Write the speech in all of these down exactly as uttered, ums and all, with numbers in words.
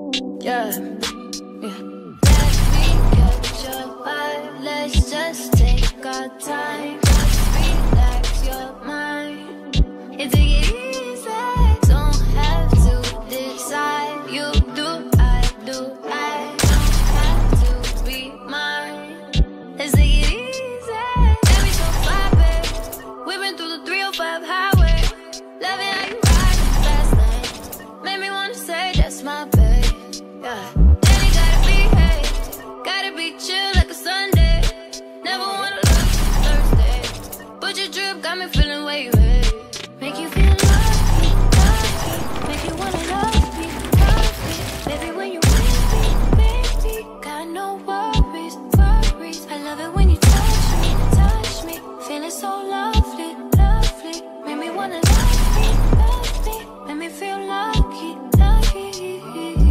Yeah, yeah. Let me catch your vibe. Let's just take our time. Just relax your mind and take it easy. Don't have to decide. You do, I do. I don't have to be mine. Let's take it easy. Let me so fly, babe. We've been through the three oh five highway. Loving how you ride fast lane. Made me wanna say that's my babe. Yeah. Then it gotta be, hey, gotta be chill like a Sunday. Never wanna lose Thursday. But your drip got me feeling way you hate. Make you feel lucky, lucky. Make you wanna love me, love me. Baby, when you with me, baby, got no worries, worries. I love it when you touch me, touch me. Feeling so lovely, lovely. Make me wanna love me, love me. Make me feel lucky, lucky.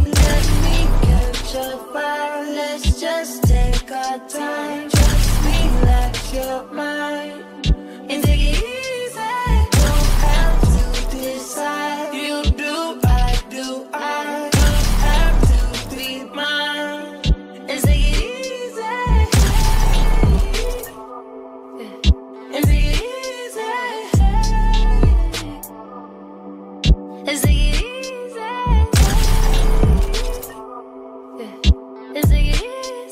Let's just take our time. Just relax your mind and take it easy. Don't have to decide. You do, I do. I don't have to be mine. Let's take it easy. And take it easy. Let's take it easy. Let's take it easy.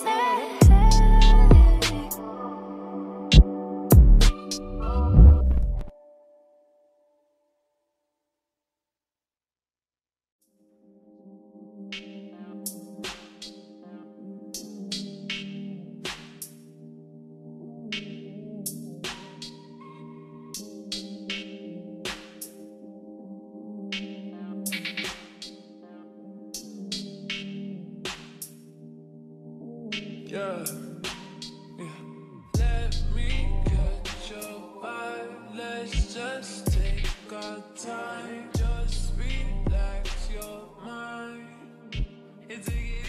Yeah, yeah. Let me catch your vibe. Let's just take our time. Just relax your mind and take it